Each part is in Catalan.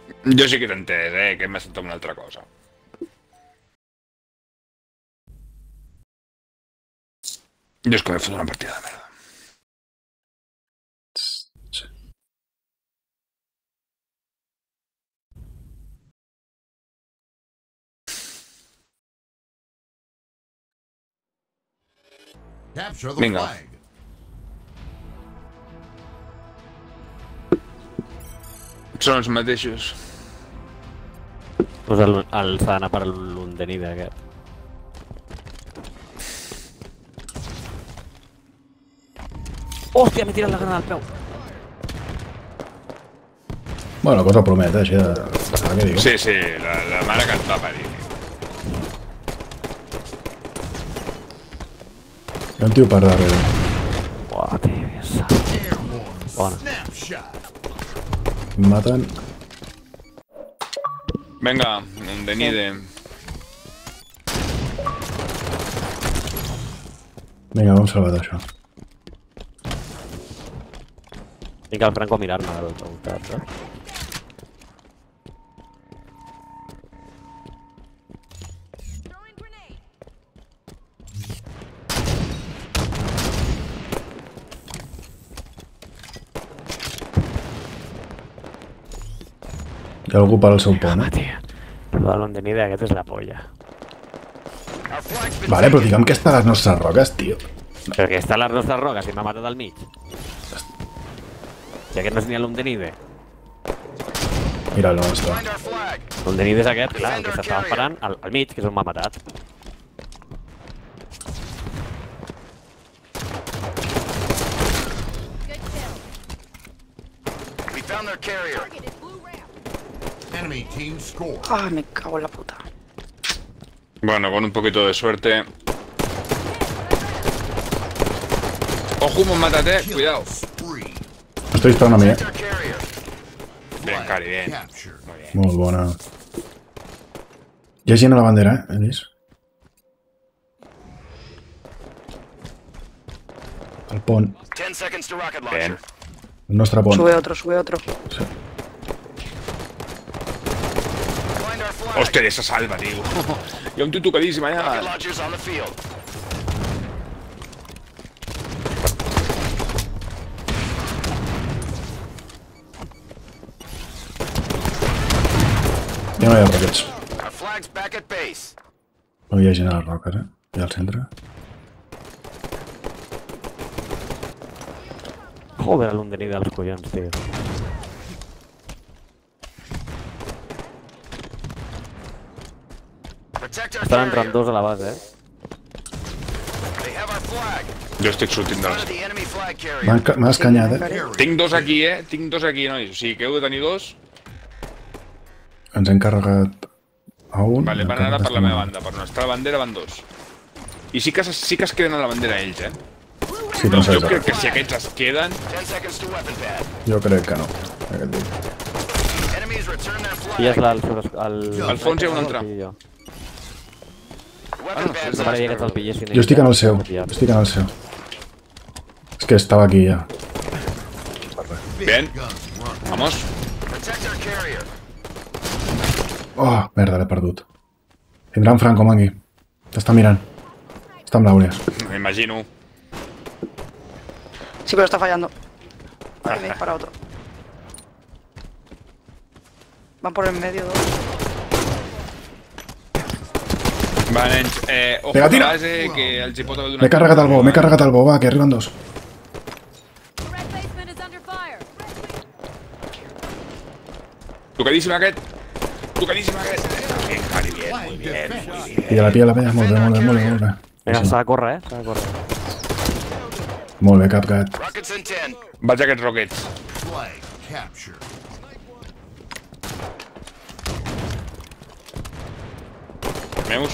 Jo sí que t'he entès, que m'ha sentat una altra cosa. Jo és que m'he fotut una partida de merda. Sí. Vinga. Són els mateixos. Pues el s'ha d'anar per l'Undenide aquest. Hòstia, m'he tirat la granada al peu. Bueno, la cosa promet, així de... Què dic? Sí, sí, la mare que et va parir. Hi ha un tio per darrere. Buah, tio, ja sap. Bona. Em maten. Vinga, Undenide. Vinga, vam salvat això. Tinc el Franco a mirar-me de l'altre costat, saps? Hi ha algú per al seu pont, Home, tio. Lo de l'Undenide aquest és la polla. Vale, però digue'm que està a les nostres roques, tio. Però que està a les nostres roques i m'ha matat al mig. Si aquest no és ni l'Undenide. Mira el nostre. L'Undenide és aquest, clar, el que s'estava esperant al mig, que és on m'ha matat. Ah, me cago en la puta. Bueno, con un poquito de suerte. Ojo, me mátate, cuidado. Estoy disparando a mí, Bien, Cari, bien. Muy bien. Molt bona. Hi ha gent a la bandera, he vist? El pont. Bien. El nostre pont. Sube otro, sube otro. Sí. Hostia, esa salva, tío. Y un tío tocadísima ya. Ja no hi ha roquets. No hi ha gent a les roques, I al centre. Joder, l'Undenide dels collons, tio. Estan entrant dos a la base, Jo estic sortint de les... M'ha escanyat, Tinc dos aquí, Tinc dos aquí, nois. O sigui que heu de tenir dos. Ens hem carregat a un. Vale, van ara per la meva banda. Per nostra bandera van dos. I sí que es queden a la bandera ells, Sí, no sé. Jo crec que si aquests es queden... Jo crec que no. Aquest dic. I és Al fons hi ha un altre. M'agradaria que te'l pillessin. Jo estic en el seu. Estic en el seu. És que estava aquí ja. Bien. Vamos. Oh, merda, l'he perdut. Tindrà un Franco, Mangui. T'està mirant. Està amb l'Àureas. Me imagino. Sí, pero está fallando. Aquí me dispara otro. Van por el medio dos. Va, nens. Ojo a Pegatina. la base, que els hi pot haver donat... M'he carregat el bo, va, que arriben dos. Tocadíssim aquest. Tocadíssim aquest. Bien, Cari, bien, muy bien, muy bien. Pilla, molt bé. Vinga, s'ha de córrer, s'ha de córrer. Molt bé, CapCat. Vaig a aquests roquets. Meus.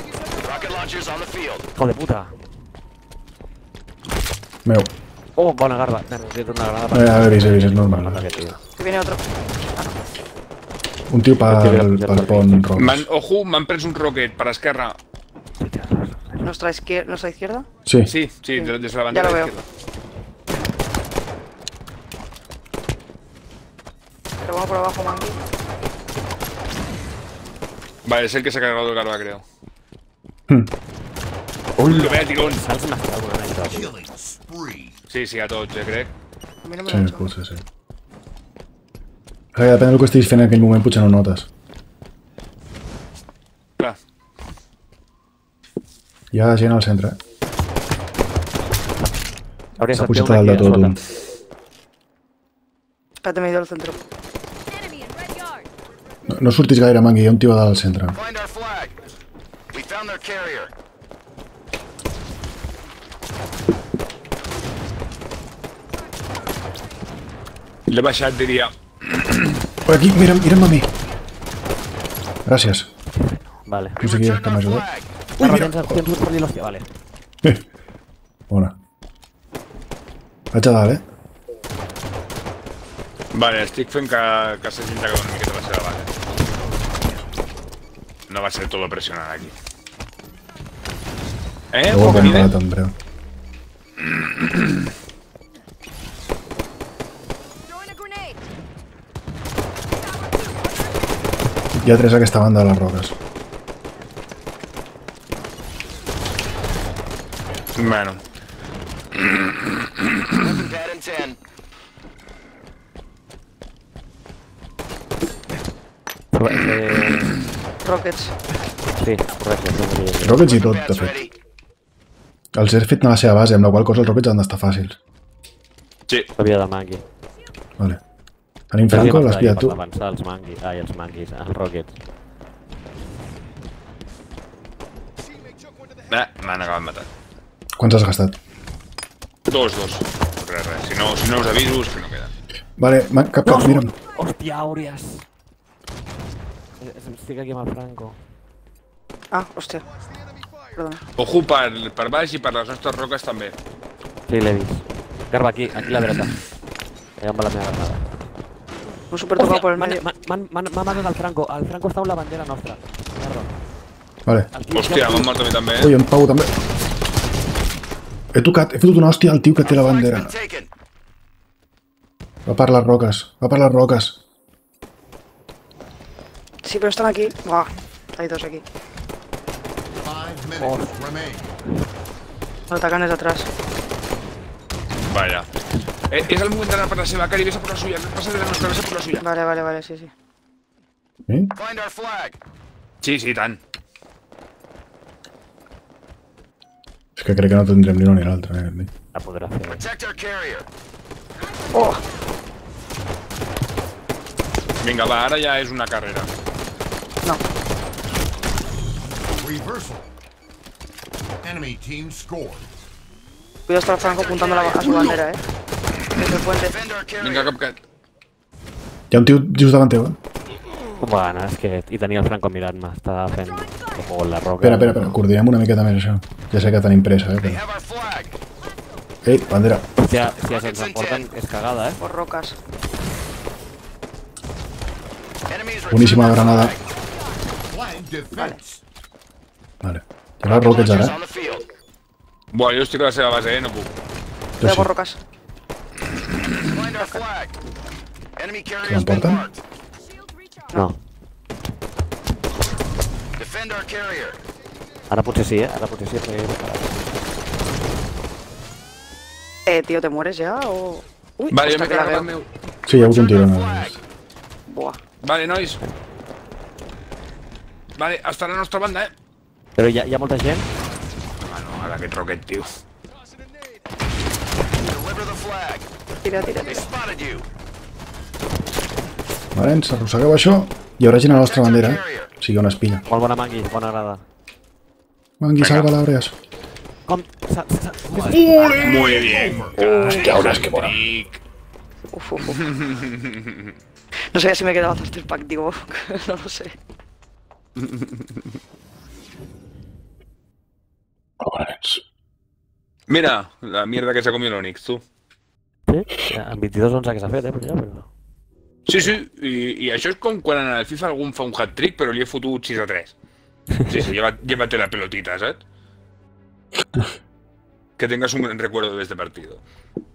Hijo de puta. Meu. Oh, bona garba. Merda, he una granada per... He vist, és normal. Que viene otro. Un tio pel pont roques. Ojo, m'han pres un roquet per esquerra. ¿Nuestra izquierda? Sí. Sí, des de la Ya bandera lo veo. izquierda. Pero vamos por abajo, Mangui. Vale, es el que se ha cargado el garba, creo. Ui, Lo vea tirón. Saps una cosa alguna anècdota, tio? Sí, a tots, crec. A mi no me Sí, l'ha hecho. potser sí. Depèn del que estiguis fent en aquell moment, potser no ho notes. Clar. Hi ha gent al centre, eh? Hauria S'ha estat pujat un a dalt de aquí tot, a un. sota. Espérate, me he ido al centro. Enemy in red yard. No surtis gaire, Mangui, hi ha un tio a dalt al centre. Find our flag. We found their carrier. L'he baixat, diria. Per aquí, mira'm a mi. Gràcies. Vale. No sé qui és que m'ha ajudat. Ui, mira! Tens un per dir l'hòstia, vale. Bona. Vaig a dalt, eh? Vale, estic fent que s'hagin tacat una miqueta la seva base. No va ser tot pressionant aquí. Ho he Pocanide? parat en breu. Throwing a grenade. Hi ha 3 a aquesta banda de les roques. Bueno. Weapon pad in 10. Rockets. Sí, correcte. Rockets i tot, de Pad's fet. ready. Els he fet a la seva base, amb la qual cosa els rockets han d'estar fàcils. Sí. Havia de mangui. Vale. Tenim Franco, l'has pillat tu. Per avançar els manguis. Ai, els manguis, els rockets. M'han acabat matant. Quants has gastat? Dos. Res. Si no us aviso, és que no queden. Vale, cap, mira'm. Hòstia, àuries! Estic aquí amb el Franco. Ah, hostia. Perdona. Ojo per baix i per les nostres roques també. Sí, l'he vist. Garba, aquí a la dreta. Allà amb la meva granada. Un super tocado por el medio. M'ha matat el Franco. El Franco està amb la bandera nostra. Garba. Vale. El tio- Hòstia, m'han mort a mi també. Ui, en Pau també. He fotut una hòstia al tio que té la Flag's bandera. been taken. Va per les roques. Sí, pero están aquí. Buah, hay dos aquí. 5 minutes remain. Lo atacan desde atrás. Vaya. És el moment d'anar per la seva, Cari, vés a per la suya. Passa de la nostra, vés a per la suya. Vale, sí. Sí? Find our flag. Sí, tant. És que crec que no tindrem ni l'un ni l'altre, eh? La podrà fer. Protect our carrier. Oh, Vinga, va, ara ja és una carrera. no. Reversal. Enemy team scored. Cuidado, está el Franco apuntando a su bandera, Desde el puente. Defend our Vinga, carrier. cap. Hi ha un tio just davant teu, eh? Bueno, és que... I tenia el Franco mirant-me. Estava fent com la roca. Espera, coordinem una miqueta més això. Ja sé que tenim pressa, They però... have our flag. Ei, bandera. Hòstia, si se'ns emporten és cagada, Por rocas. Enemies Boníssima return our granada. flag. Flag defense. Vale. Hi ha les rockets ara, On eh? the field. Buah, jo estic a la seva base, no puc. Jo Cuidado sí. por rocas. Find our flag. Enemy carrier ¿Se has been emportan? marked. Shield recharge. No. Defend our carrier. Ara potser sí, Ara potser sí, perquè... Tío, ¿te mueres ya o...? Uy, Vale, jo hostia, m'he que la carregat el veo. meu. Sí, hi ha hagut un tiro. Return No? our flag. Buah. Vale, nois. Vale, està a la nostra banda, Però hi ha molta gent? Ah, no, ara aquest roquet, tio. Deliver the flag. Tira. They spotted you. Vale, ens arrossegueu això. Hi haurà gent a la nostra bandera, eh? O sigui, on es pilla. Molt bona mangui, bona grada. Mangui, salva l'Aureas. Com? Muy bien. Hòstia, Aureas, que bona. Uf. No sé si me he quedado hasta el pack, digo. No lo sé. Pobres. Mira, la mierda que se ha comido el Onix, tu. Sí? Ja, en 22-11 que s'ha fet, però ja, però... Sí, i això és com quan en el FIFA algun fa un hat-trick, però li he fotut 6-3. Sí, llévate la pelotita, ¿sabes? Que tengas un buen recuerdo de este partido.